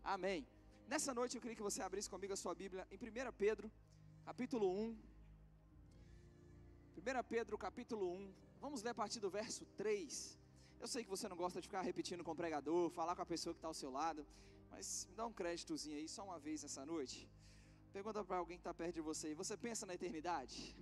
Amém. Nessa noite eu queria que você abrisse comigo a sua Bíblia em 1 Pedro, capítulo 1. 1 Pedro, capítulo 1. Vamos ler a partir do verso 3. Eu sei que você não gosta de ficar repetindo com o pregador, falar com a pessoa que está ao seu lado, mas me dá um créditozinho aí, só uma vez essa noite. Pergunta para alguém que está perto de você: você pensa na eternidade?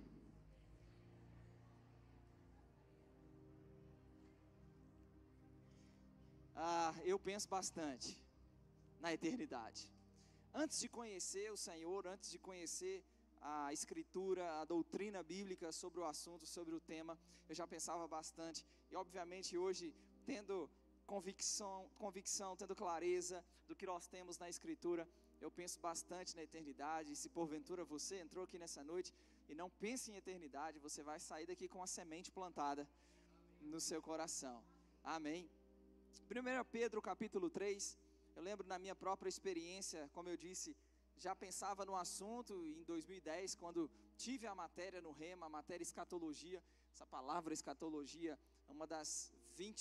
Eu penso bastante na eternidade. Antes de conhecer o Senhor, antes de conhecer a Escritura, a doutrina bíblica sobre o assunto, sobre o tema, eu já pensava bastante. E obviamente hoje, tendo convicção, tendo clareza do que nós temos na Escritura, eu penso bastante na eternidade. E se porventura você entrou aqui nessa noite e não pensa em eternidade, você vai sair daqui com a semente plantada no seu coração. Amém. 1 Pedro capítulo 3, eu lembro na minha própria experiência, como eu disse, já pensava no assunto em 2010, quando tive a matéria no Rema, a matéria escatologia. Essa palavra escatologia é uma das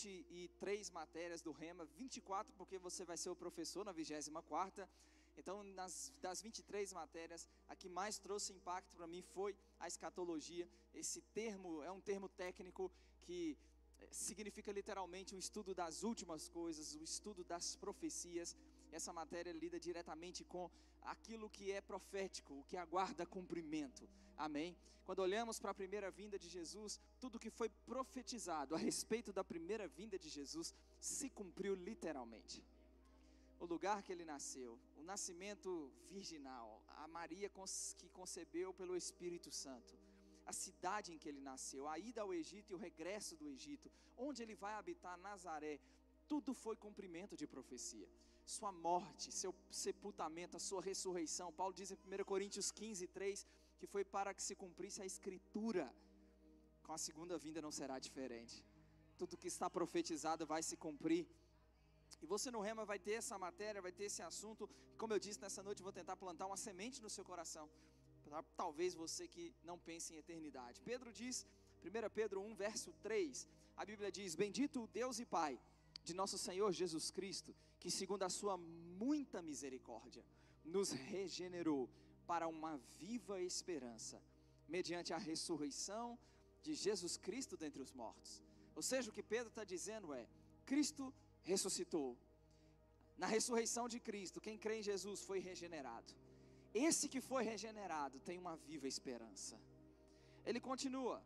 23 matérias do Rema, 24 porque você vai ser o professor na 24ª. Então, das 23 matérias, a que mais trouxe impacto para mim foi a escatologia. Esse termo é um termo técnico que significa literalmente o estudo das últimas coisas, o estudo das profecias. Essa matéria lida diretamente com aquilo que é profético, o que aguarda cumprimento. Amém? Quando olhamos para a primeira vinda de Jesus, tudo que foi profetizado a respeito da primeira vinda de Jesus se cumpriu literalmente. O lugar que ele nasceu, o nascimento virginal, a Maria que concebeu pelo Espírito Santo, a cidade em que ele nasceu, a ida ao Egito e o regresso do Egito, onde ele vai habitar, Nazaré, tudo foi cumprimento de profecia. Sua morte, seu sepultamento, a sua ressurreição. Paulo diz em 1 Coríntios 15, 3, que foi para que se cumprisse a Escritura. Com a segunda vinda não será diferente. Tudo que está profetizado vai se cumprir. E você no Rema vai ter essa matéria, vai ter esse assunto. E como eu disse, nessa noite eu vou tentar plantar uma semente no seu coração. Talvez você que não pense em eternidade. Pedro diz, 1 Pedro 1, verso 3, a Bíblia diz: bendito o Deus e Pai de nosso Senhor Jesus Cristo, que segundo a sua muita misericórdia, nos regenerou para uma viva esperança, mediante a ressurreição de Jesus Cristo dentre os mortos. Ou seja, o que Pedro está dizendo é: Cristo ressuscitou. Na ressurreição de Cristo, quem crê em Jesus foi regenerado. Esse que foi regenerado tem uma viva esperança. Ele continua: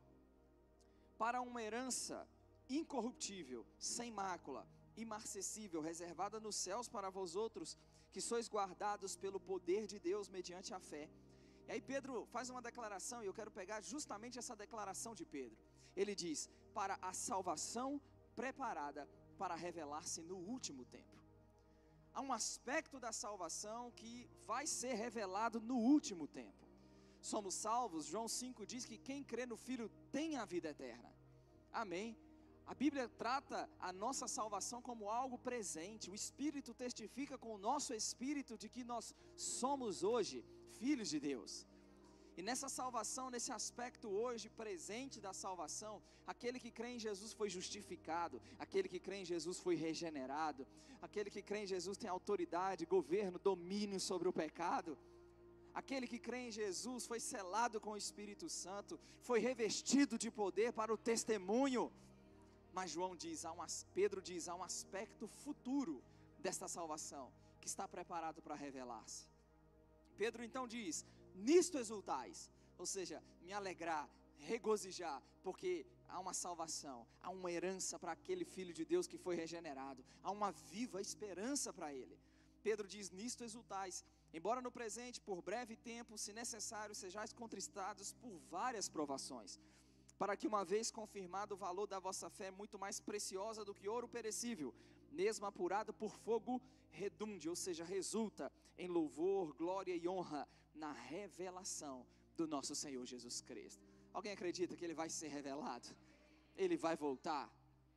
para uma herança incorruptível, sem mácula, imarcessível, reservada nos céus para vós outros, que sois guardados pelo poder de Deus mediante a fé. E aí Pedro faz uma declaração, e eu quero pegar justamente essa declaração de Pedro. Ele diz: para a salvação preparada para revelar-se no último tempo. Há um aspecto da salvação que vai ser revelado no último tempo. Somos salvos, João 5 diz que quem crê no Filho tem a vida eterna. Amém? A Bíblia trata a nossa salvação como algo presente. O Espírito testifica com o nosso Espírito de que nós somos hoje filhos de Deus. E nessa salvação, nesse aspecto hoje presente da salvação, aquele que crê em Jesus foi justificado, aquele que crê em Jesus foi regenerado, aquele que crê em Jesus tem autoridade, governo, domínio sobre o pecado, aquele que crê em Jesus foi selado com o Espírito Santo, foi revestido de poder para o testemunho. Mas Pedro diz, há um aspecto futuro desta salvação, que está preparado para revelar-se. Pedro então diz: nisto exultais, ou seja, me alegrar, regozijar, porque há uma salvação, há uma herança para aquele Filho de Deus que foi regenerado, há uma viva esperança para ele. Pedro diz: nisto exultais, embora no presente, por breve tempo, se necessário, sejais contristados por várias provações, para que uma vez confirmado o valor da vossa fé, muito mais preciosa do que ouro perecível, mesmo apurado por fogo, redunde, ou seja, resulta em louvor, glória e honra na revelação do nosso Senhor Jesus Cristo. Alguém acredita que Ele vai ser revelado? Ele vai voltar.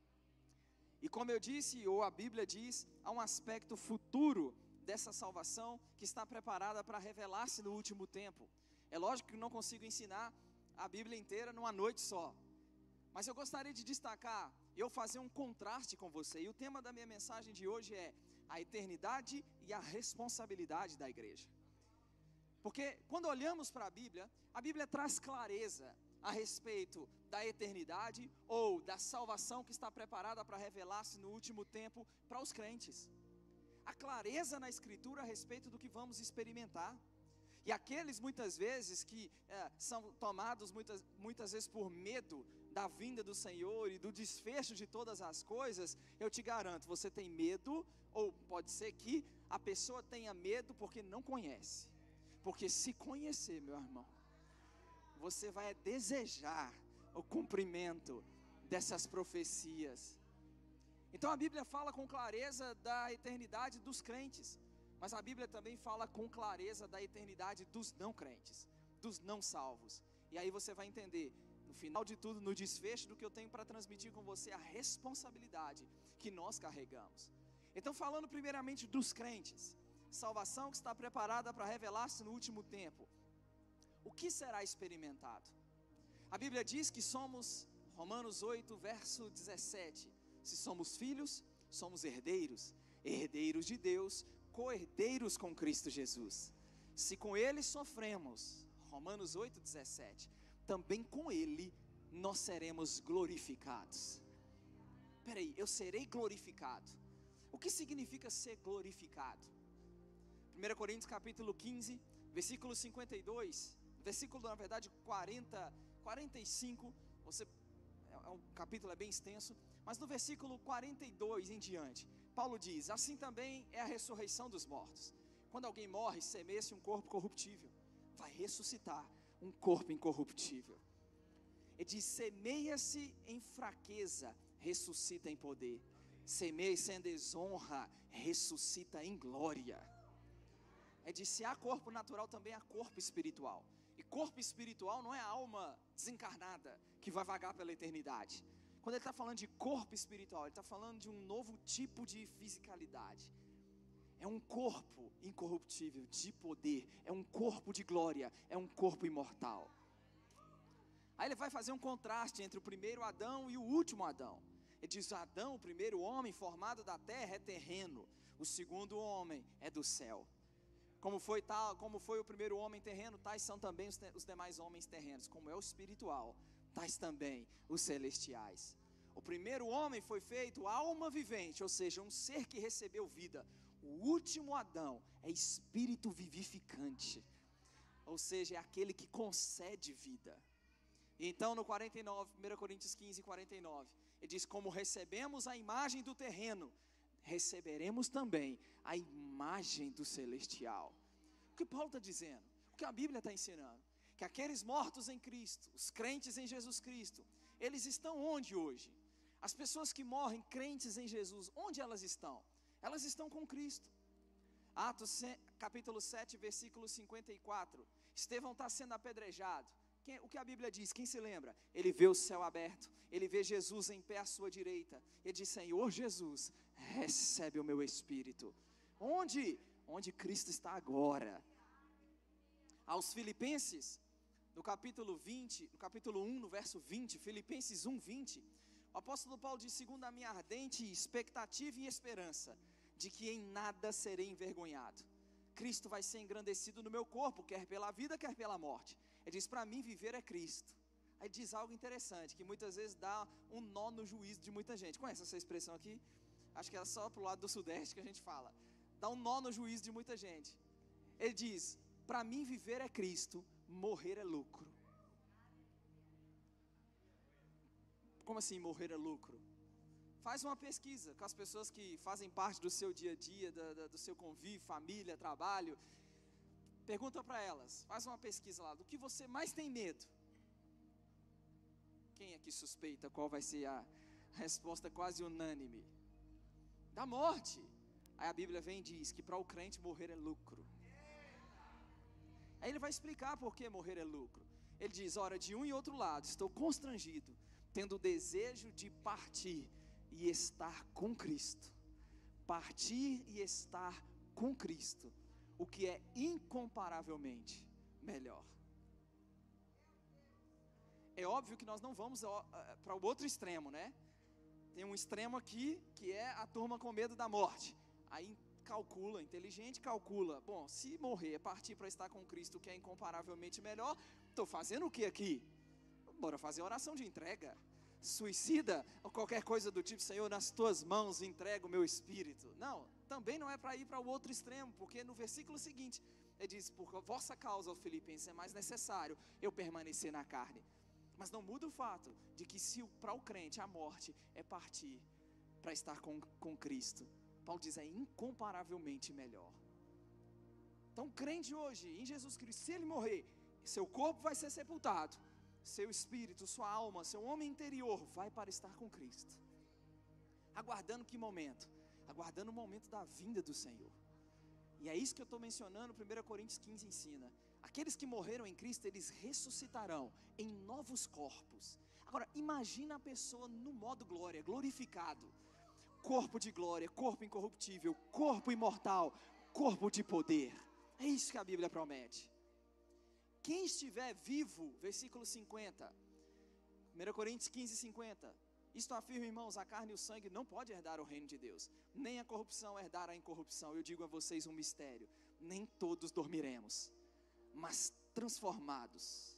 E como eu disse, ou a Bíblia diz, há um aspecto futuro dessa salvação que está preparada para revelar-se no último tempo. É lógico que não consigo ensinar a Bíblia inteira numa noite só, mas eu gostaria de destacar, eu fazer um contraste com você. E o tema da minha mensagem de hoje é: a eternidade e a responsabilidade da igreja. Porque quando olhamos para a Bíblia traz clareza a respeito da eternidade ou da salvação que está preparada para revelar-se no último tempo para os crentes. A clareza na Escritura a respeito do que vamos experimentar. E aqueles muitas vezes que são tomados muitas vezes por medo da vinda do Senhor e do desfecho de todas as coisas, eu te garanto, você tem medo, ou pode ser que a pessoa tenha medo porque não conhece. Porque se conhecer, meu irmão, você vai desejar o cumprimento dessas profecias. Então a Bíblia fala com clareza da eternidade dos crentes, mas a Bíblia também fala com clareza da eternidade dos não crentes, dos não salvos. E aí você vai entender, no final de tudo, no desfecho do que eu tenho para transmitir com você, a responsabilidade que nós carregamos. Então, falando primeiramente dos crentes, salvação que está preparada para revelar-se no último tempo. O que será experimentado? A Bíblia diz que somos, Romanos 8, verso 17, se somos filhos, somos herdeiros, herdeiros de Deus, co-herdeiros com Cristo Jesus. Se com Ele sofremos, Romanos 8, 17, também com Ele nós seremos glorificados. Peraí, eu serei glorificado. O que significa ser glorificado? 1 Coríntios capítulo 15, versículo 52, versículo na verdade 45, o capítulo é bem extenso, mas no versículo 42 em diante, Paulo diz, assim também é a ressurreição dos mortos. Quando alguém morre, semeia-se um corpo corruptível, vai ressuscitar um corpo incorruptível. Ele diz, semeia-se em fraqueza, ressuscita em poder. Semeia-se em desonra, ressuscita em glória. Ele diz, se há corpo natural, também há corpo espiritual. E corpo espiritual não é a alma desencarnada que vai vagar pela eternidade. Quando ele está falando de corpo espiritual, ele está falando de um novo tipo de fisicalidade. É um corpo incorruptível, de poder, é um corpo de glória, é um corpo imortal. Aí ele vai fazer um contraste entre o primeiro Adão e o último Adão. Ele diz, Adão, o primeiro homem formado da terra é terreno, o segundo homem é do céu. Como foi o primeiro homem terreno, tais são também os demais homens terrenos. Como é o espiritual, tais também os celestiais. O primeiro homem foi feito alma vivente, ou seja, um ser que recebeu vida. O último Adão é espírito vivificante, ou seja, é aquele que concede vida. Então no 49, 1 Coríntios 15, 49, ele diz, como recebemos a imagem do terreno, receberemos também a imagem do celestial. O que Paulo está dizendo? O que a Bíblia está ensinando? Que aqueles mortos em Cristo, os crentes em Jesus Cristo, eles estão onde hoje? As pessoas que morrem crentes em Jesus, onde elas estão? Elas estão com Cristo. Atos capítulo 7, versículo 54, Estevão está sendo apedrejado. O que a Bíblia diz? Quem se lembra? Ele vê o céu aberto, ele vê Jesus em pé à sua direita, ele diz, Senhor Jesus, recebe o meu espírito. Onde? Onde Cristo está agora. Aos Filipenses, no capítulo 20, no capítulo 1, no verso 20, Filipenses 1, 20, o apóstolo Paulo diz, segundo a minha ardente expectativa e esperança, de que em nada serei envergonhado. Cristo vai ser engrandecido no meu corpo, quer pela vida, quer pela morte. Ele diz, para mim viver é Cristo. Aí diz algo interessante, que muitas vezes dá um nó no juízo de muita gente. Conhece essa expressão aqui? Acho que é só para o lado do Sudeste que a gente fala. Dá um nó no juízo de muita gente. Ele diz, para mim viver é Cristo, morrer é lucro. Como assim morrer é lucro? Faz uma pesquisa com as pessoas que fazem parte do seu dia a dia, do seu convívio, família, trabalho. Pergunta para elas, faz uma pesquisa lá, do que você mais tem medo? Quem é que suspeita qual vai ser a resposta quase unânime? Da morte. Aí a Bíblia vem e diz que para o crente morrer é lucro. Aí ele vai explicar por que morrer é lucro. Ele diz, ora, de um e outro lado estou constrangido, tendo o desejo de partir e estar com Cristo. Partir e estar com Cristo, o que é incomparavelmente melhor. É óbvio que nós não vamos para o outro extremo, né? Tem um extremo aqui, que é a turma com medo da morte. Aí calcula, inteligente calcula. Bom, se morrer é partir para estar com Cristo, que é incomparavelmente melhor, estou fazendo o que aqui? Bora fazer oração de entrega. Suicida, ou qualquer coisa do tipo, Senhor, nas tuas mãos entrego o meu espírito. Não, também não é para ir para o outro extremo, porque no versículo seguinte, ele diz, por vossa causa, Filipenses, é mais necessário eu permanecer na carne. Mas não muda o fato de que se para o crente a morte é partir para estar com Cristo, Paulo diz, é incomparavelmente melhor. Então o crente hoje, em Jesus Cristo, se ele morrer, seu corpo vai ser sepultado, seu espírito, sua alma, seu homem interior vai para estar com Cristo. Aguardando que momento? Aguardando o momento da vinda do Senhor. E é isso que eu estou mencionando, 1 Coríntios 15 ensina. Aqueles que morreram em Cristo, eles ressuscitarão em novos corpos. Agora, imagina a pessoa no modo glória, glorificado. Corpo de glória, corpo incorruptível, corpo imortal, corpo de poder. É isso que a Bíblia promete. Quem estiver vivo, versículo 50, 1 Coríntios 15, 50. Isto afirma, irmãos, a carne e o sangue não pode herdar o reino de Deus, nem a corrupção herdar a incorrupção. Eu digo a vocês um mistério, nem todos dormiremos, mas transformados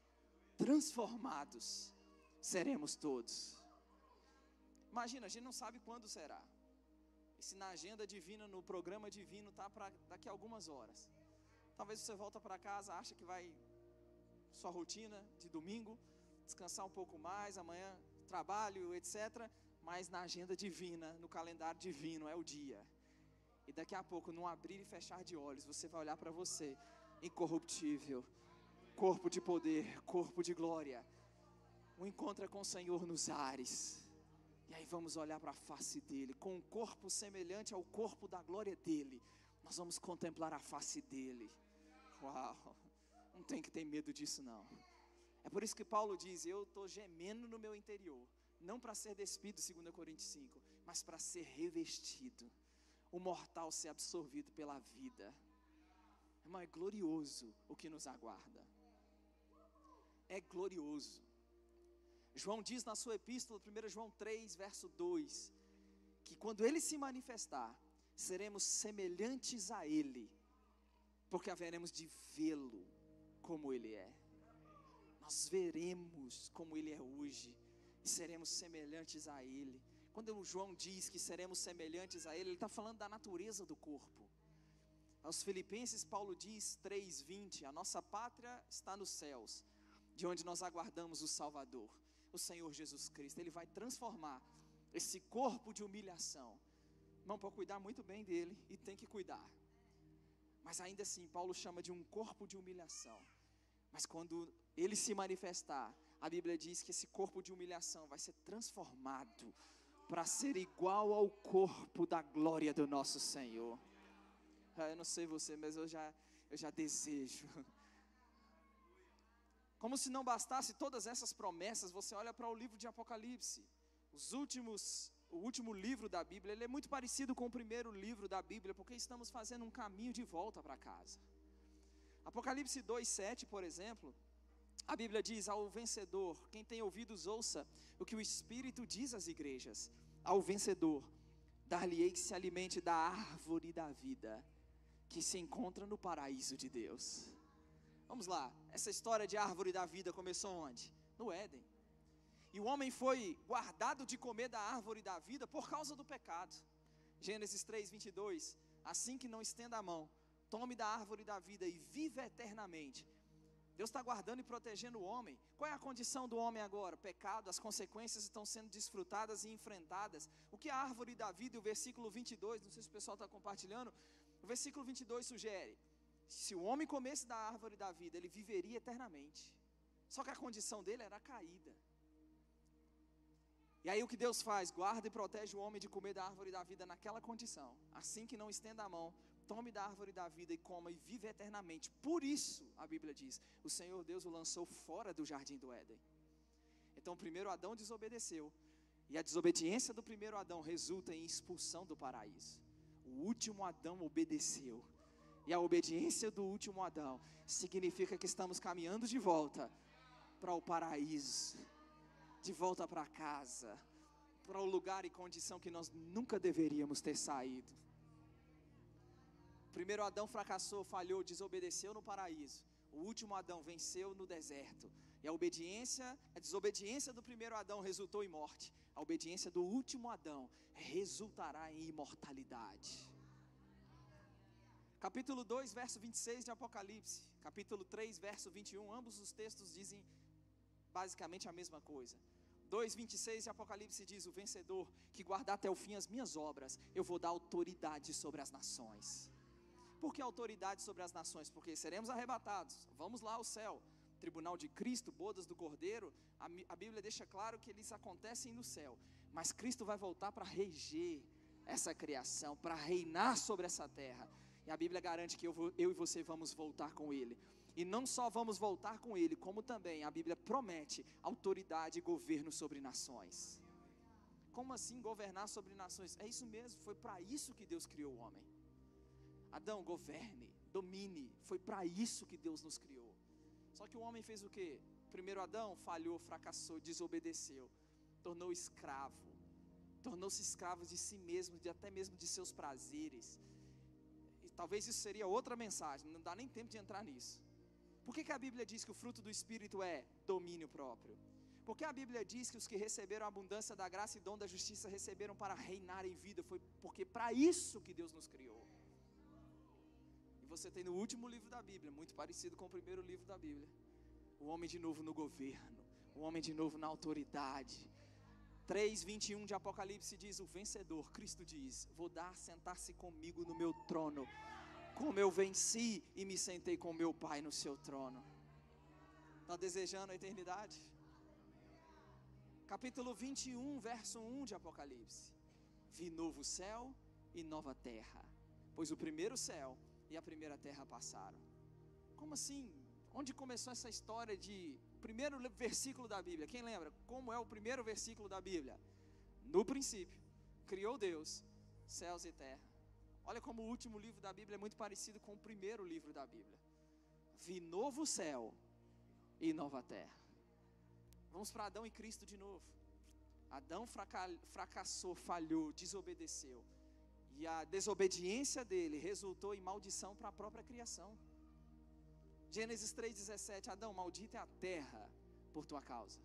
seremos todos. Imagina, a gente não sabe quando será. E se na agenda divina, no programa divino, está para daqui a algumas horas. Talvez você volta para casa, acha que vai sua rotina de domingo, descansar um pouco mais, amanhã trabalho, etc. Mas na agenda divina, no calendário divino, é o dia. E daqui a pouco, num abrir e fechar de olhos, você vai olhar para você, incorruptível, corpo de poder, corpo de glória. Um encontro com o Senhor nos ares. E aí vamos olhar para a face dele, com um corpo semelhante ao corpo da glória dele. Nós vamos contemplar a face dele. Uau, não tem que ter medo disso não. É por isso que Paulo diz, eu estou gemendo no meu interior, não para ser despido, 2 Coríntios 5, mas para ser revestido, o mortal ser absorvido pela vida. Irmão, é glorioso o que nos aguarda, é glorioso. João diz na sua epístola, 1 João 3, verso 2, que quando ele se manifestar, seremos semelhantes a ele, porque haveremos de vê-lo como ele é. Nós veremos como ele é hoje, e seremos semelhantes a ele. Quando o João diz que seremos semelhantes a ele, ele está falando da natureza do corpo. Aos Filipenses, Paulo diz, 3:20, a nossa pátria está nos céus, de onde nós aguardamos o Salvador, o Senhor Jesus Cristo. Ele vai transformar esse corpo de humilhação. Não pode cuidar muito bem dele, e tem que cuidar. Mas ainda assim, Paulo chama de um corpo de humilhação. Mas quando ele se manifestar, a Bíblia diz que esse corpo de humilhação vai ser transformado para ser igual ao corpo da glória do nosso Senhor. Eu não sei você, mas eu já desejo. Como se não bastasse todas essas promessas, você olha para o livro de Apocalipse. O último livro da Bíblia, ele é muito parecido com o primeiro livro da Bíblia, porque estamos fazendo um caminho de volta para casa. Apocalipse 2:7, por exemplo, a Bíblia diz, ao vencedor, quem tem ouvidos ouça o que o Espírito diz às igrejas. Ao vencedor, dar-lhe-ei que se alimente da árvore da vida, que se encontra no paraíso de Deus. Vamos lá, essa história de árvore da vida começou onde? No Éden. E o homem foi guardado de comer da árvore da vida por causa do pecado. Gênesis 3:22, assim que não estenda a mão, tome da árvore da vida e viva eternamente. Deus está guardando e protegendo o homem. Qual é a condição do homem agora? Pecado, as consequências estão sendo desfrutadas e enfrentadas. O que a árvore da vida, o versículo 22, não sei se o pessoal está compartilhando, o versículo 22 sugere, se o homem comesse da árvore da vida, ele viveria eternamente. Só que a condição dele era caída. E aí o que Deus faz? Guarda e protege o homem de comer da árvore da vida naquela condição. Assim que não estenda a mão, tome da árvore da vida e coma e vive eternamente. Por isso, a Bíblia diz, o Senhor Deus o lançou fora do jardim do Éden. Então o primeiro Adão desobedeceu, e a desobediência do primeiro Adão resulta em expulsão do paraíso. O último Adão obedeceu, e a obediência do último Adão significa que estamos caminhando de volta para o paraíso, de volta para casa, para o lugar e condição que nós nunca deveríamos ter saído. primeiro Adão fracassou, falhou, desobedeceu no paraíso. O último Adão venceu no deserto. E a desobediência do primeiro Adão resultou em morte. A obediência do último Adão resultará em imortalidade. Capítulo 2, verso 26 de Apocalipse. Capítulo 3, verso 21. Ambos os textos dizem basicamente a mesma coisa. 2:26 de Apocalipse diz: o vencedor que guardar até o fim as minhas obras, eu vou dar autoridade sobre as nações. Por que autoridade sobre as nações? Porque seremos arrebatados, vamos lá ao céu, tribunal de Cristo, bodas do Cordeiro. A Bíblia deixa claro que eles acontecem no céu, mas Cristo vai voltar para reger essa criação, para reinar sobre essa terra. E a Bíblia garante que eu e você vamos voltar com Ele. E não só vamos voltar com Ele, como também a Bíblia promete autoridade e governo sobre nações. Como assim governar sobre nações? É isso mesmo, foi para isso que Deus criou o homem. Adão, governe, domine, foi para isso que Deus nos criou. Só que o homem fez o quê? Primeiro Adão falhou, fracassou, desobedeceu, tornou-se escravo de si mesmo, até mesmo de seus prazeres. E talvez isso seria outra mensagem, não dá nem tempo de entrar nisso. Por que a Bíblia diz que o fruto do Espírito é domínio próprio? Porque a Bíblia diz que os que receberam a abundância da graça e dom da justiça receberam para reinar em vida. Foi porque para isso que Deus nos criou. E você tem no último livro da Bíblia, muito parecido com o primeiro livro da Bíblia, o homem de novo no governo, o homem de novo na autoridade. 3:21 de Apocalipse diz: o vencedor, Cristo diz, vou dar sentar-se comigo no meu trono, como eu venci e me sentei com meu Pai no seu trono. Está desejando a eternidade? Capítulo 21, verso 1 de Apocalipse: vi novo céu e nova terra, pois o primeiro céu e a primeira terra passaram. Como assim? Onde começou essa história de primeiro versículo da Bíblia? Quem lembra? Como é o primeiro versículo da Bíblia? No princípio, criou Deus céus e terra. Olha como o último livro da Bíblia é muito parecido com o primeiro livro da Bíblia. Vi novo céu e nova terra. Vamos para Adão e Cristo de novo. Adão fracassou, falhou, desobedeceu. E a desobediência dele resultou em maldição para a própria criação. Gênesis 3:17, Adão, maldita é a terra por tua causa.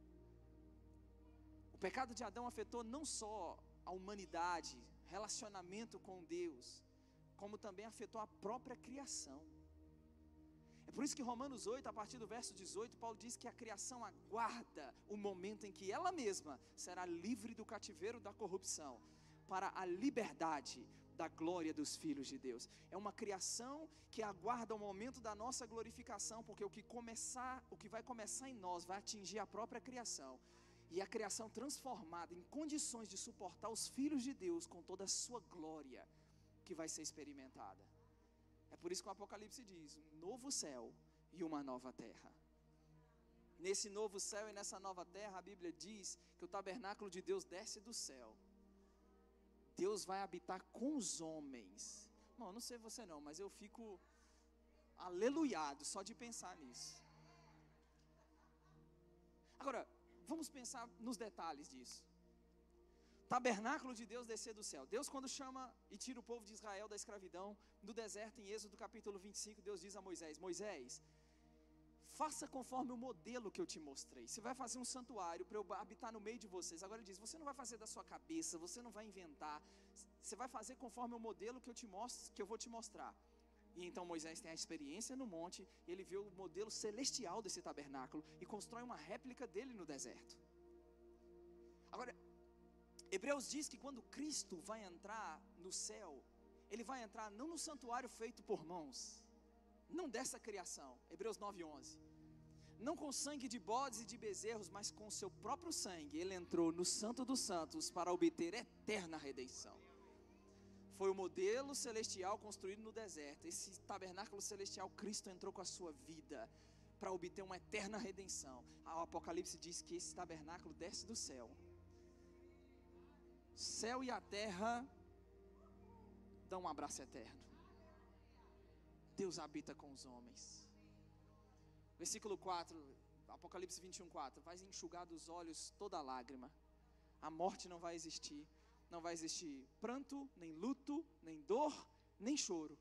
O pecado de Adão afetou não só a humanidade, relacionamento com Deus, como também afetou a própria criação. É por isso que Romanos 8, a partir do verso 18, Paulo diz que a criação aguarda o momento em que ela mesma será livre do cativeiro da corrupção, para a liberdade da glória dos filhos de Deus. É uma criação que aguarda o momento da nossa glorificação, porque o que vai começar em nós vai atingir a própria criação. E a criação transformada em condições de suportar os filhos de Deus com toda a sua glória que vai ser experimentada. É por isso que o Apocalipse diz: um novo céu e uma nova terra. Nesse novo céu e nessa nova terra, a Bíblia diz que o tabernáculo de Deus desce do céu. Deus vai habitar com os homens. Não, não sei você não, mas eu fico aleluiado só de pensar nisso. Agora, vamos pensar nos detalhes disso. Tabernáculo de Deus descer do céu. Deus, quando chama e tira o povo de Israel da escravidão do deserto, em Êxodo capítulo 25, Deus diz a Moisés: Moisés, faça conforme o modelo que eu te mostrei. Você vai fazer um santuário para eu habitar no meio de vocês. Agora ele diz: você não vai fazer da sua cabeça, você não vai inventar. Você vai fazer conforme o modelo que eu vou te mostrar. E então Moisés tem a experiência no monte, ele vê o modelo celestial desse tabernáculo e constrói uma réplica dele no deserto. Agora, Hebreus diz que quando Cristo vai entrar no céu, ele vai entrar não no santuário feito por mãos, não dessa criação, Hebreus 9:11, não com sangue de bodes e de bezerros, mas com o seu próprio sangue, ele entrou no Santo dos Santos para obter eterna redenção. Foi o modelo celestial construído no deserto. Esse tabernáculo celestial, Cristo entrou com a sua vida para obter uma eterna redenção. O Apocalipse diz que esse tabernáculo desce do céu. O céu e a terra dão um abraço eterno. Deus habita com os homens. Versículo 4, Apocalipse 21:4, vai enxugar dos olhos toda lágrima. A morte não vai existir. Não vai existir pranto, nem luto, nem dor, nem choro.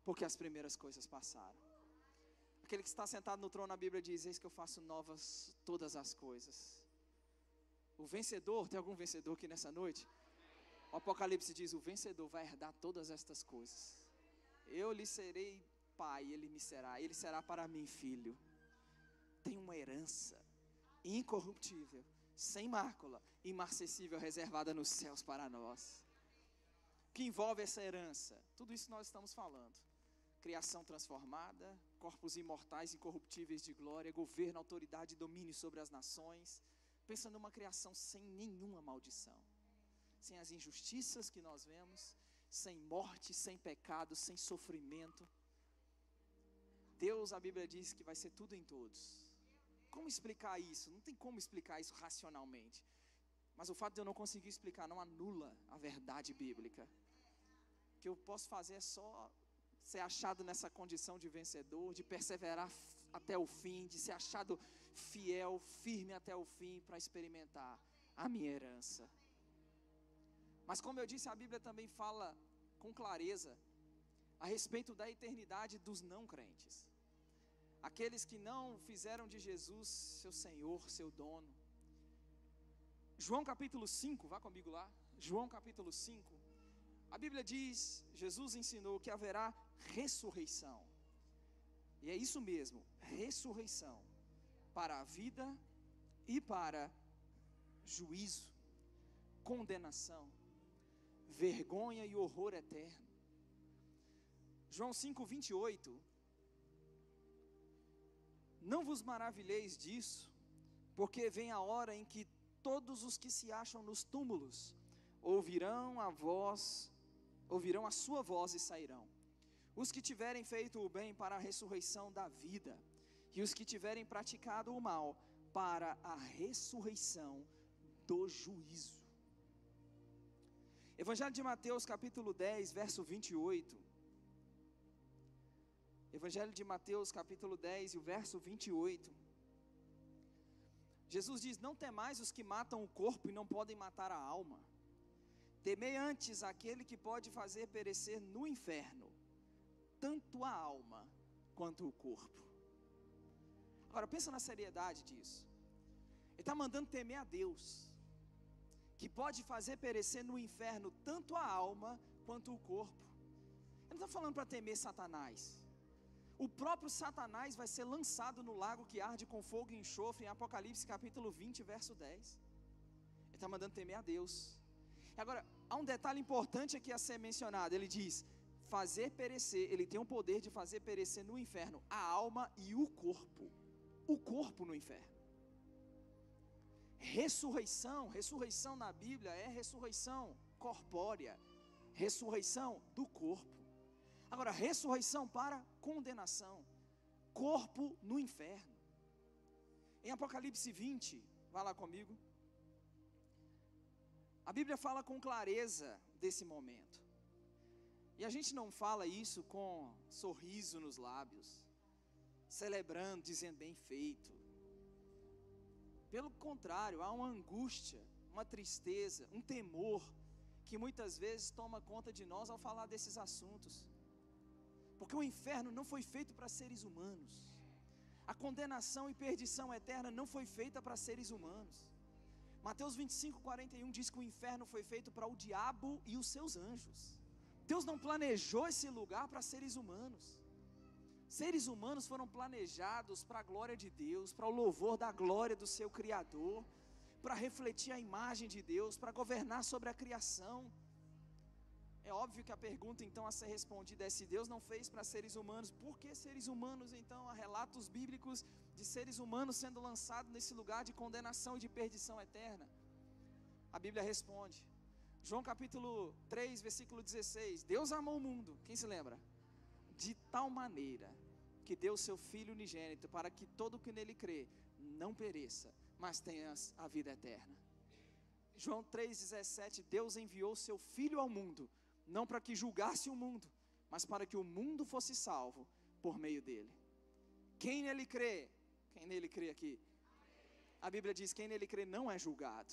porque as primeiras coisas passaram. Aquele que está sentado no trono, a Bíblia diz: eis que eu faço novas todas as coisas. O vencedor, tem algum vencedor aqui nessa noite? O Apocalipse diz: o vencedor vai herdar todas estas coisas. Eu lhe serei pai, ele será para mim filho. Tem uma herança incorruptível, sem mácula, imarcessível, reservada nos céus para nós. Que envolve essa herança? Tudo isso nós estamos falando. Criação transformada, corpos imortais, incorruptíveis de glória, governo, autoridade e domínio sobre as nações. Pensa numa criação sem nenhuma maldição, sem as injustiças que nós vemos, sem morte, sem pecado, sem sofrimento. Deus, a Bíblia diz que vai ser tudo em todos. Como explicar isso? Não tem como explicar isso racionalmente. Mas o fato de eu não conseguir explicar não anula a verdade bíblica. O que eu posso fazer é só ser achado nessa condição de vencedor, de perseverar até o fim, de ser achado fiel, firme até o fim, para experimentar a minha herança. Mas como eu disse, a Bíblia também fala com clareza a respeito da eternidade dos não crentes, aqueles que não fizeram de Jesus seu Senhor, seu dono. João capítulo 5, vá comigo lá, João capítulo 5, a Bíblia diz, Jesus ensinou que haverá ressurreição, e é isso mesmo, ressurreição, para a vida e para juízo, condenação, vergonha e horror eterno. João 5:28, não vos maravilheis disso, porque vem a hora em que todos os que se acham nos túmulos ouvirão a sua voz e sairão. Os que tiverem feito o bem para a ressurreição da vida, e os que tiverem praticado o mal para a ressurreição do juízo. Evangelho de Mateus capítulo 10, verso 28. Evangelho de Mateus capítulo 10 e o verso 28. Jesus diz: não temais os que matam o corpo e não podem matar a alma. Temei antes aquele que pode fazer perecer no inferno tanto a alma quanto o corpo. Agora pensa na seriedade disso. Ele está mandando temer a Deus, que pode fazer perecer no inferno tanto a alma quanto o corpo. Ele não está falando para temer Satanás. O próprio Satanás vai ser lançado no lago que arde com fogo e enxofre, em Apocalipse capítulo 20, verso 10. Ele está mandando temer a Deus. Agora, há um detalhe importante aqui a ser mencionado. Ele diz, fazer perecer, ele tem o poder de fazer perecer no inferno a alma e o corpo no inferno. Ressurreição na Bíblia é ressurreição corpórea, ressurreição do corpo. Agora, ressurreição para condenação, corpo no inferno. Em Apocalipse 20, vá lá comigo. A Bíblia fala com clareza desse momento. E a gente não fala isso com sorriso nos lábios, celebrando, dizendo bem feito. Pelo contrário, há uma angústia, uma tristeza, um temor, que muitas vezes toma conta de nós ao falar desses assuntos. Porque o inferno não foi feito para seres humanos. A condenação e perdição eterna não foi feita para seres humanos. Mateus 25:41 diz que o inferno foi feito para o diabo e os seus anjos. Deus não planejou esse lugar para seres humanos. Seres humanos foram planejados para a glória de Deus, para o louvor da glória do seu Criador, para refletir a imagem de Deus, para governar sobre a criação. É óbvio que a pergunta então a ser respondida é: se Deus não fez para seres humanos, por que seres humanos então? Há relatos bíblicos de seres humanos sendo lançados nesse lugar de condenação e de perdição eterna. A Bíblia responde, João capítulo 3, versículo 16, Deus amou o mundo, quem se lembra? De tal maneira que deu o seu Filho unigênito, para que todo que nele crê não pereça, mas tenha a vida eterna. João 3,17, Deus enviou o seu Filho ao mundo, não para que julgasse o mundo, mas para que o mundo fosse salvo por meio dele. Quem nele crê? Quem nele crê aqui? A Bíblia diz, quem nele crê não é julgado.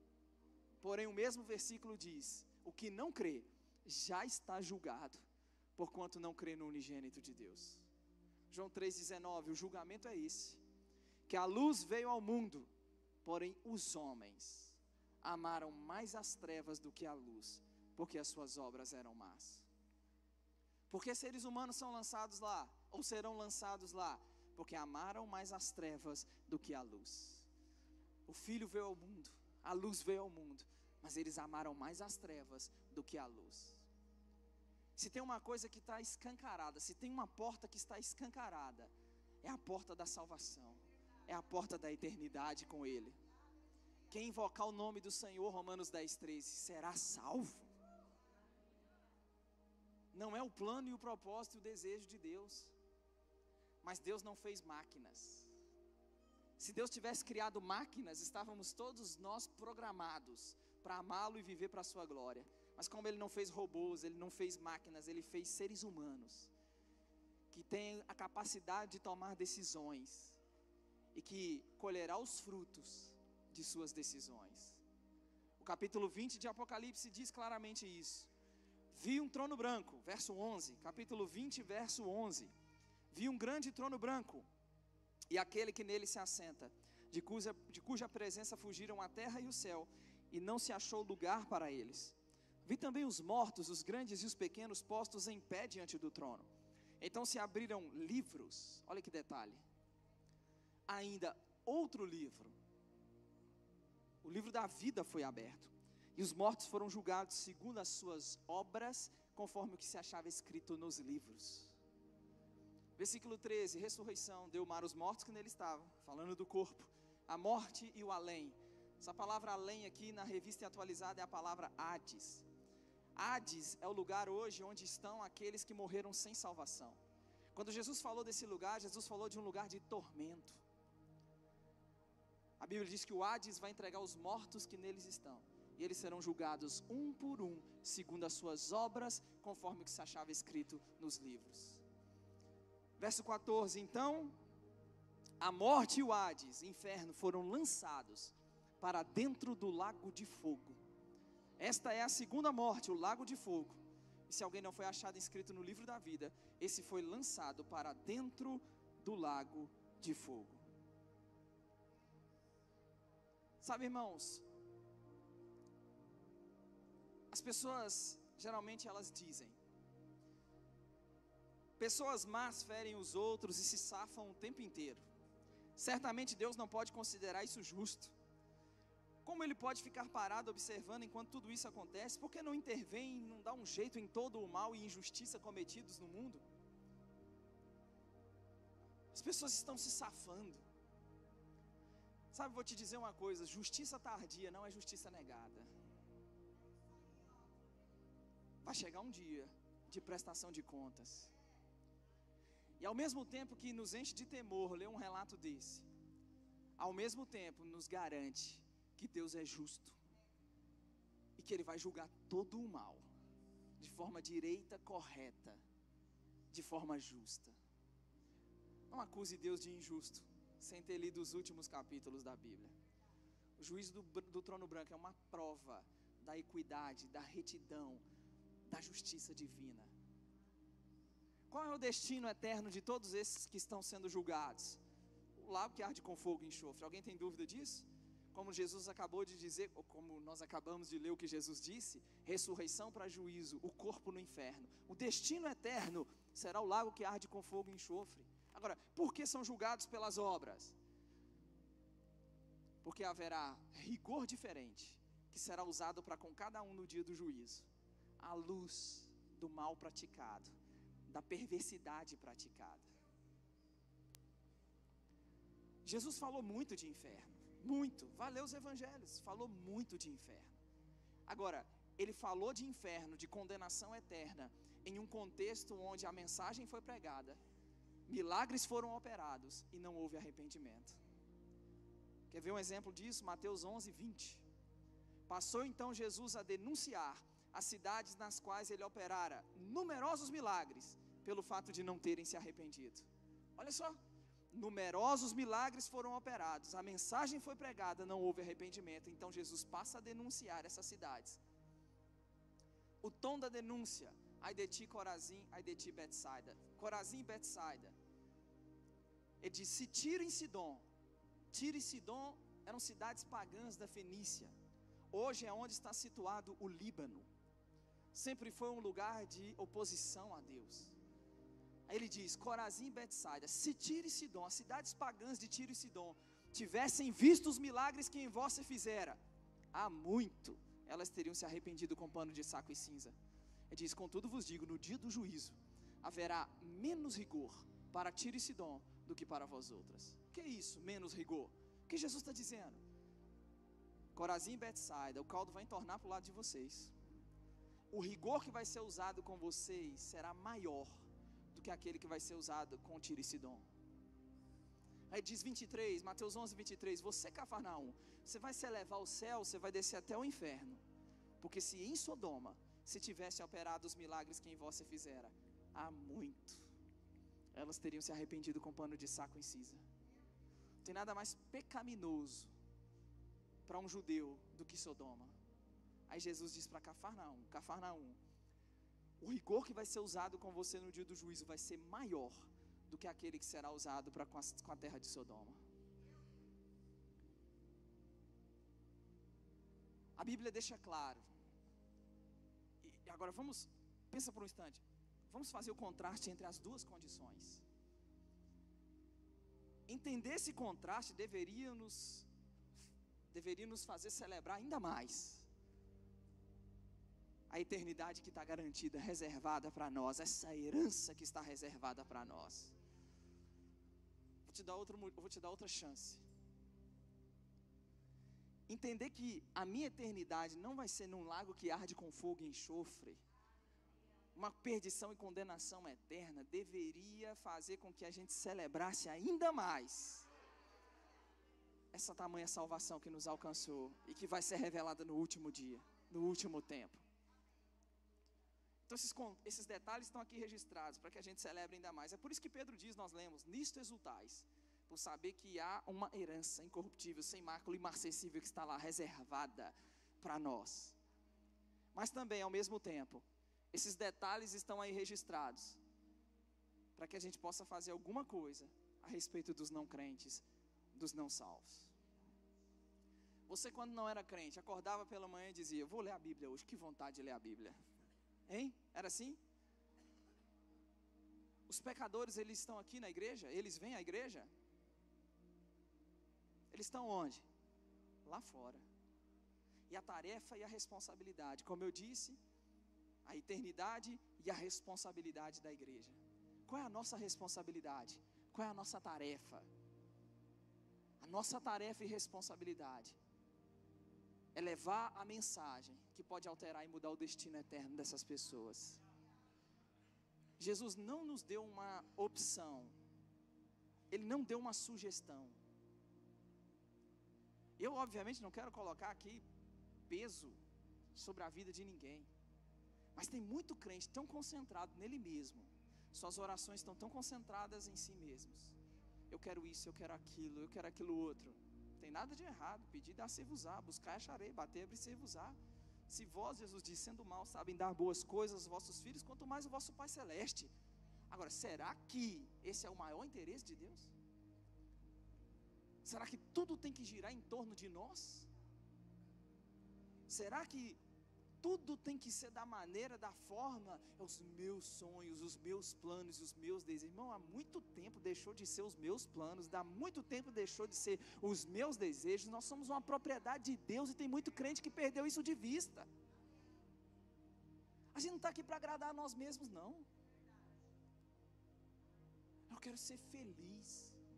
Porém o mesmo versículo diz, o que não crê já está julgado, porquanto não crê no unigênito de Deus. João 3,19, o julgamento é esse, que a luz veio ao mundo, porém os homens amaram mais as trevas do que a luz, porque as suas obras eram más. Porque seres humanos são lançados lá, ou serão lançados lá? Porque amaram mais as trevas do que a luz. O Filho veio ao mundo, a luz veio ao mundo, mas eles amaram mais as trevas do que a luz. Se tem uma coisa que está escancarada, se tem uma porta que está escancarada, é a porta da salvação, é a porta da eternidade com Ele. Quem invocar o nome do Senhor, Romanos 10,13, será salvo. Não é o plano e o propósito e o desejo de Deus, mas Deus não fez máquinas. Se Deus tivesse criado máquinas, estávamos todos nós programados para amá-lo e viver para a sua glória. Mas como Ele não fez robôs, Ele não fez máquinas, Ele fez seres humanos, que têm a capacidade de tomar decisões, e que colherá os frutos de suas decisões. O capítulo 20 de Apocalipse diz claramente isso. Vi um trono branco, verso 11, capítulo 20, verso 11. Vi um grande trono branco, e aquele que nele se assenta, de cuja presença fugiram a terra e o céu, e não se achou lugar para eles. Vi também os mortos, os grandes e os pequenos, postos em pé diante do trono. Então se abriram livros, olha que detalhe, ainda outro livro, o livro da vida foi aberto, e os mortos foram julgados segundo as suas obras, conforme o que se achava escrito nos livros. Versículo 13, ressurreição, deu mar os mortos que nele estavam, falando do corpo, a morte e o além. Essa palavra além aqui na revista atualizada é a palavra Hades. Hades é o lugar hoje onde estão aqueles que morreram sem salvação. Quando Jesus falou desse lugar, Jesus falou de um lugar de tormento. A Bíblia diz que o Hades vai entregar os mortos que neles estão, e eles serão julgados um por um, segundo as suas obras, conforme o que se achava escrito nos livros. Verso 14, então, a morte e o Hades, inferno, foram lançados para dentro do lago de fogo. Esta é a segunda morte, o lago de fogo. E se alguém não foi achado inscrito no livro da vida, esse foi lançado para dentro do lago de fogo. Sabe, irmãos, as pessoas, geralmente elas dizem, pessoas más ferem os outros e se safam o tempo inteiro. Certamente Deus não pode considerar isso justo. Como Ele pode ficar parado observando enquanto tudo isso acontece? Por que não intervém e não dá um jeito em todo o mal e injustiça cometidos no mundo? As pessoas estão se safando. Sabe, vou te dizer uma coisa, justiça tardia não é justiça negada. Vai chegar um dia de prestação de contas. E ao mesmo tempo que nos enche de temor ler um relato desse, ao mesmo tempo nos garante que Deus é justo e que Ele vai julgar todo o mal de forma direita, correta, de forma justa. Não acuse Deus de injusto sem ter lido os últimos capítulos da Bíblia. O juízo do trono branco é uma prova da equidade, da retidão, da justiça divina. Qual é o destino eterno de todos esses que estão sendo julgados? O lago que arde com fogo e enxofre. Alguém tem dúvida disso? Como Jesus acabou de dizer, ou como nós acabamos de ler o que Jesus disse, ressurreição para juízo, o corpo no inferno. O destino eterno será o lago que arde com fogo e enxofre. Agora, por que são julgados pelas obras? Porque haverá rigor diferente, que será usado para com cada um no dia do juízo. À luz do mal praticado, da perversidade praticada. Jesus falou muito de inferno, muito, valeu os evangelhos, falou muito de inferno. Agora, Ele falou de inferno, de condenação eterna, em um contexto onde a mensagem foi pregada, milagres foram operados e não houve arrependimento. Quer ver um exemplo disso? Mateus 11, 20. Passou então Jesus a denunciar as cidades nas quais Ele operara numerosos milagres, pelo fato de não terem se arrependido. Olha só, numerosos milagres foram operados, a mensagem foi pregada, não houve arrependimento. Então Jesus passa a denunciar essas cidades. O tom da denúncia ai de ti Corazim, ai de ti Betsaida. Corazim e Betsaida. Ele diz, se Tiro e Sidom eram cidades pagãs da Fenícia. Hoje é onde está situado o Líbano. Sempre foi um lugar de oposição a Deus. Aí ele diz, Corazim e Betsaida, se Tiro e Sidom, as cidades pagãs de Tiro e Sidom, tivessem visto os milagres que em vós se fizera, há muito elas teriam se arrependido com pano de saco e cinza. Ele diz, contudo vos digo, no dia do juízo, haverá menos rigor para Tiro e Sidom do que para vós outras. O que é isso, menos rigor? O que Jesus está dizendo? Corazim e Betsaida, o caldo vai entornar para o lado de vocês. O rigor que vai ser usado com vocês será maior do que aquele que vai ser usado com Tiro e Sidom. Aí diz 23, Mateus 11, 23, você Cafarnaum, você vai se elevar ao céu, você vai descer até o inferno. Porque se em Sodoma, se tivesse operado os milagres que em vós se fizera, há muito elas teriam se arrependido com pano de saco e cinza. Não tem nada mais pecaminoso para um judeu do que Sodoma. Aí Jesus diz para Cafarnaum, Cafarnaum, o rigor que vai ser usado com você no dia do juízo vai ser maior do que aquele que será usado com a terra de Sodoma. A Bíblia deixa claro. E agora pensa por um instante. Vamos fazer o contraste entre as duas condições. Entender esse contraste deveria nos fazer celebrar ainda mais a eternidade que está garantida, reservada para nós, essa herança que está reservada para nós. Vou te dar outra chance. Entender que a minha eternidade não vai ser num lago que arde com fogo e enxofre, uma perdição e condenação eterna, deveria fazer com que a gente celebrasse ainda mais essa tamanha salvação que nos alcançou e que vai ser revelada no último dia, no último tempo. Então esses detalhes estão aqui registrados para que a gente celebre ainda mais. É por isso que Pedro diz, nós lemos, nisto exultais, por saber que há uma herança incorruptível, sem mácula, imarcessível, que está lá reservada para nós. Mas também, ao mesmo tempo, esses detalhes estão aí registrados para que a gente possa fazer alguma coisa a respeito dos não crentes, dos não salvos. Você, quando não era crente, acordava pela manhã e dizia, vou ler a Bíblia hoje, que vontade de ler a Bíblia. Hein? Era assim? Os pecadores, eles estão aqui na igreja? Eles vêm à igreja? Eles estão onde? Lá fora. E a tarefa e a responsabilidade, como eu disse, a eternidade e a responsabilidade da igreja. Qual é a nossa responsabilidade? Qual é a nossa tarefa? A nossa tarefa e responsabilidade é levar a mensagem que pode alterar e mudar o destino eterno dessas pessoas. Jesus não nos deu uma opção, Ele não deu uma sugestão. Eu obviamente não quero colocar aqui peso sobre a vida de ninguém, mas tem muito crente tão concentrado nele mesmo, suas orações estão tão concentradas em si mesmos. Eu quero isso, eu quero aquilo outro. Não tem nada de errado, pedir dá-se-vos-á, buscar acharei, bater abrir-se-vos-á. Se vós, Jesus diz, sendo mal, sabem dar boas coisas aos vossos filhos, quanto mais o vosso Pai Celeste. Agora, será que esse é o maior interesse de Deus? Será que tudo tem que girar em torno de nós? Será que tudo tem que ser da maneira, da forma, os meus sonhos, os meus planos e os meus desejos? Irmão, há muito tempo deixou de ser os meus planos, há muito tempo deixou de ser os meus desejos. Nós somos uma propriedade de Deus e tem muito crente que perdeu isso de vista. A gente não está aqui para agradar a nós mesmos, não. Eu quero ser feliz.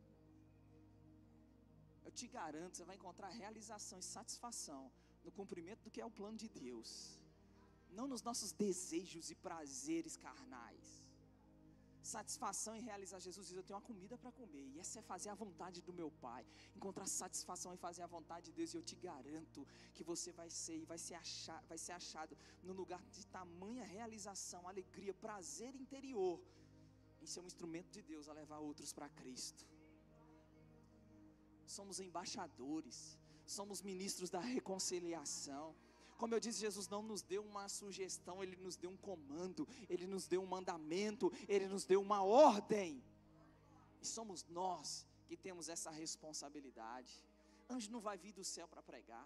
Eu te garanto, você vai encontrar realização e satisfação no cumprimento do que é o plano de Deus, não nos nossos desejos e prazeres carnais. Satisfação em realizar. Jesus diz, eu tenho uma comida para comer, e essa é fazer a vontade do meu Pai, encontrar satisfação em fazer a vontade de Deus. E eu te garanto que você vai ser achado no lugar de tamanha realização, alegria, prazer interior, em ser um instrumento de Deus a levar outros para Cristo. Somos embaixadores, somos ministros da reconciliação. Como eu disse, Jesus não nos deu uma sugestão, Ele nos deu um comando, Ele nos deu um mandamento, Ele nos deu uma ordem. E somos nós que temos essa responsabilidade. Anjo não vai vir do céu para pregar.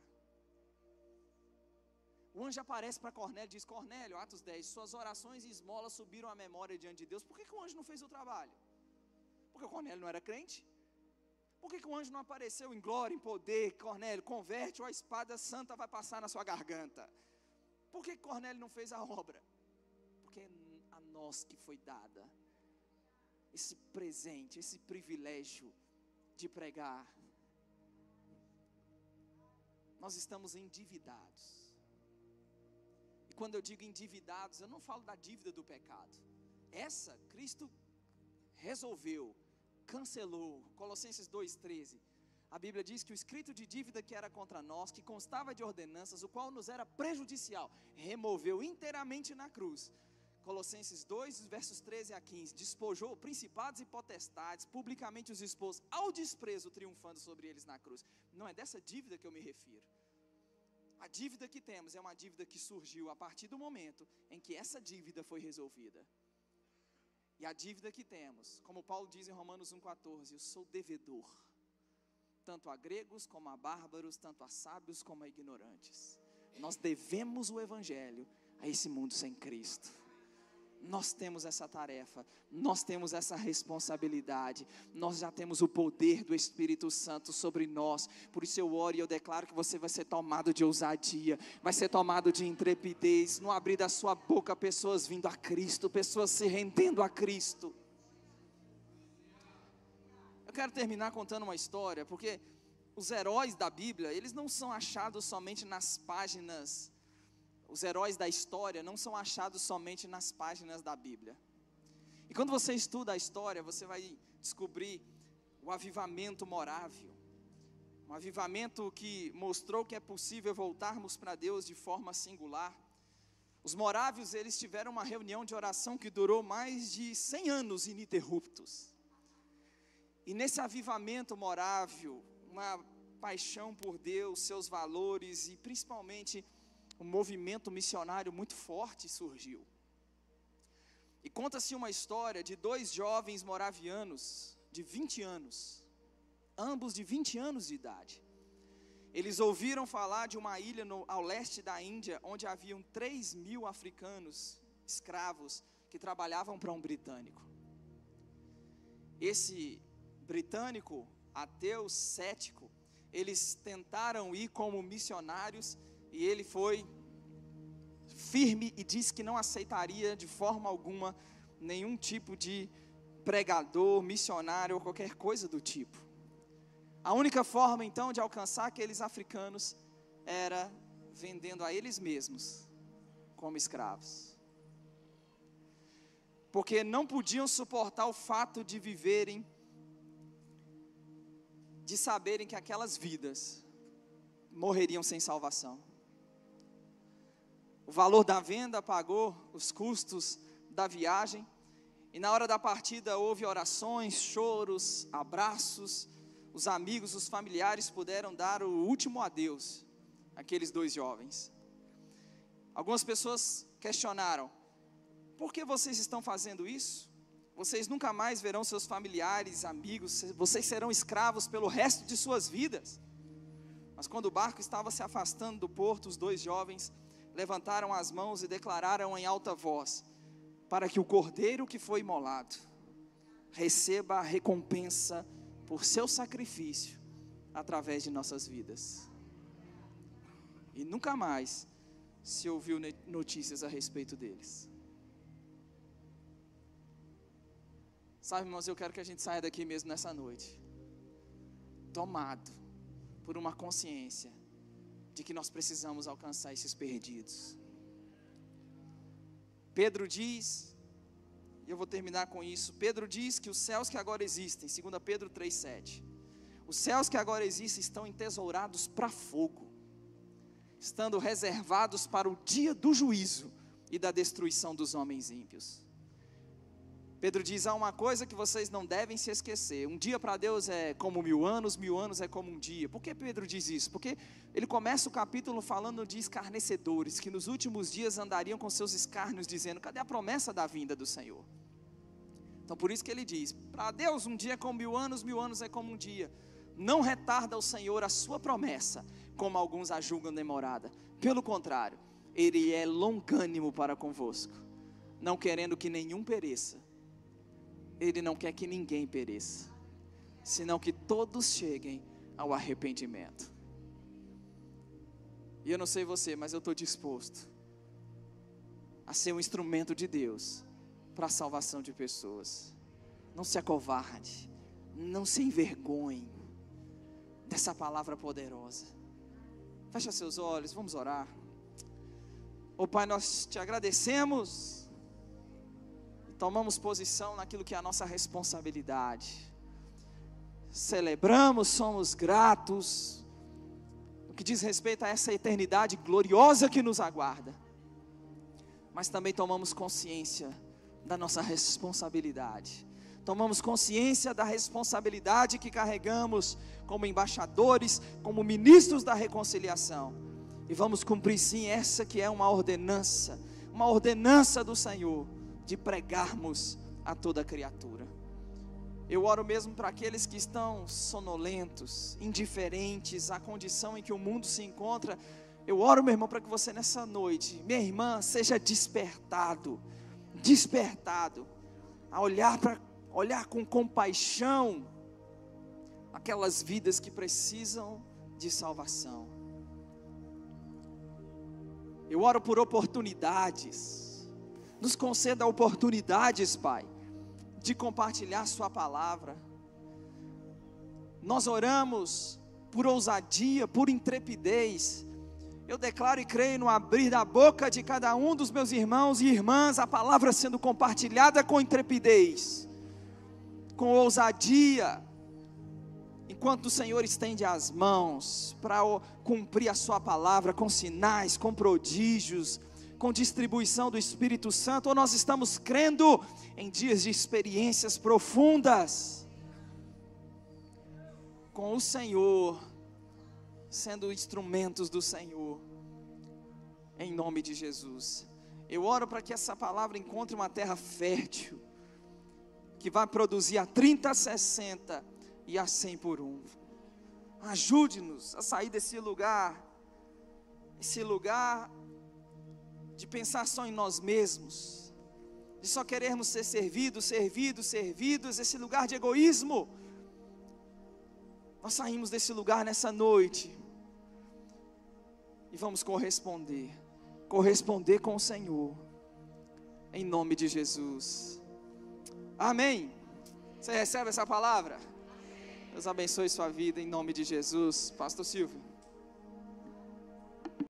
O anjo aparece para Cornélio e diz: Cornélio, Atos 10, suas orações e esmolas subiram à memória diante de Deus. Por que o anjo não fez o trabalho? Porque o Cornélio não era crente? Por que o anjo não apareceu em glória, em poder? Cornélio, converte ou a espada santa vai passar na sua garganta. Por que Cornélio não fez a obra? Porque é a nós que foi dada esse presente, esse privilégio de pregar. Nós estamos endividados. E quando eu digo endividados, eu não falo da dívida do pecado. Essa, Cristo resolveu, cancelou. Colossenses 2,13. A Bíblia diz que o escrito de dívida que era contra nós, que constava de ordenanças, o qual nos era prejudicial, removeu inteiramente na cruz. Colossenses 2, versos 13 a 15. Despojou principados e potestades, publicamente os expôs ao desprezo, triunfando sobre eles na cruz. Não é dessa dívida que eu me refiro. A dívida que temos é uma dívida que surgiu a partir do momento em que essa dívida foi resolvida. E a dívida que temos, como Paulo diz em Romanos 1,14, eu sou devedor, tanto a gregos como a bárbaros, tanto a sábios como a ignorantes. Nós devemos o evangelho a esse mundo sem Cristo. Nós temos essa tarefa, nós temos essa responsabilidade, nós já temos o poder do Espírito Santo sobre nós. Por isso eu oro e eu declaro que você vai ser tomado de ousadia, vai ser tomado de intrepidez, no abrir da sua boca, pessoas vindo a Cristo, pessoas se rendendo a Cristo. Eu quero terminar contando uma história, porque os heróis da Bíblia, eles não são achados somente nas páginas. Os heróis da história não são achados somente nas páginas da Bíblia. E quando você estuda a história, você vai descobrir o avivamento morávio. Um avivamento que mostrou que é possível voltarmos para Deus de forma singular. Os morávios, eles tiveram uma reunião de oração que durou mais de 100 anos ininterruptos. E nesse avivamento morávio, uma paixão por Deus, seus valores e principalmente um movimento missionário muito forte surgiu. E conta-se uma história de 2 jovens moravianos de 20 anos, ambos de 20 anos de idade. Eles ouviram falar de uma ilha ao leste da Índia, onde haviam 3.000 africanos escravos que trabalhavam para um britânico. Esse britânico, ateu, cético, eles tentaram ir como missionários. E ele foi firme e disse que não aceitaria de forma alguma nenhum tipo de pregador, missionário ou qualquer coisa do tipo. A única forma então de alcançar aqueles africanos era vendendo a eles mesmos como escravos. Porque não podiam suportar o fato de viverem, de saberem que aquelas vidas morreriam sem salvação. O valor da venda pagou os custos da viagem, e na hora da partida houve orações, choros, abraços. Os amigos, os familiares puderam dar o último adeus àqueles 2 jovens. Algumas pessoas questionaram: por que vocês estão fazendo isso? Vocês nunca mais verão seus familiares, amigos, vocês serão escravos pelo resto de suas vidas. Mas quando o barco estava se afastando do porto, os 2 jovens levantaram as mãos e declararam em alta voz: para que o cordeiro que foi imolado receba a recompensa por seu sacrifício através de nossas vidas. E nunca mais se ouviu notícias a respeito deles. Sabe, irmãos, eu quero que a gente saia daqui mesmo nessa noite tomado por uma consciência de que nós precisamos alcançar esses perdidos. Pedro diz, e eu vou terminar com isso, Pedro diz que os céus que agora existem, 2 Pedro 3,7, os céus que agora existem estão entesourados para fogo, estando reservados para o dia do juízo e da destruição dos homens ímpios. Pedro diz, há uma coisa que vocês não devem se esquecer. Um dia para Deus é como 1000 anos é como um dia. Por que Pedro diz isso? Porque ele começa o capítulo falando de escarnecedores, que nos últimos dias andariam com seus escárnios, dizendo, cadê a promessa da vinda do Senhor? Então por isso que ele diz, para Deus um dia é como 1000 anos é como um dia. Não retarda o Senhor a sua promessa, como alguns a julgam demorada. Pelo contrário, Ele é longânimo para convosco, não querendo que nenhum pereça. Ele não quer que ninguém pereça, senão que todos cheguem ao arrependimento. E eu não sei você, mas eu estou disposto a ser um instrumento de Deus para a salvação de pessoas. Não se acovarde, não se envergonhe dessa palavra poderosa. Fecha seus olhos, vamos orar. Ó Pai, nós te agradecemos. Tomamos posição naquilo que é a nossa responsabilidade. Celebramos, somos gratos. No que diz respeito a essa eternidade gloriosa que nos aguarda. Mas também tomamos consciência da nossa responsabilidade. Tomamos consciência da responsabilidade que carregamos como embaixadores, como ministros da reconciliação. E vamos cumprir sim essa que é uma ordenança do Senhor, de pregarmos a toda criatura. Eu oro mesmo para aqueles que estão sonolentos, indiferentes à condição em que o mundo se encontra. Eu oro, meu irmão, para que você nessa noite, minha irmã, seja despertado a olhar com compaixão aquelas vidas que precisam de salvação. Eu oro por oportunidades. Nos conceda oportunidades, Pai, de compartilhar sua palavra. Nós oramos por ousadia, por intrepidez. Eu declaro e creio no abrir da boca de cada um dos meus irmãos e irmãs, a palavra sendo compartilhada com intrepidez, com ousadia, enquanto o Senhor estende as mãos para cumprir a sua palavra, com sinais, com prodígios, com distribuição do Espírito Santo. Ou nós estamos crendo em dias de experiências profundas com o Senhor, sendo instrumentos do Senhor, em nome de Jesus. Eu oro para que essa palavra encontre uma terra fértil, que vai produzir a 30, a 60 e a 100 por um. Ajude-nos a sair desse lugar, de pensar só em nós mesmos, de só querermos ser servidos, esse lugar de egoísmo. Nós saímos desse lugar nessa noite, e vamos corresponder com o Senhor, em nome de Jesus, amém. Você recebe essa palavra? Deus abençoe sua vida, em nome de Jesus. Pastor Silvio.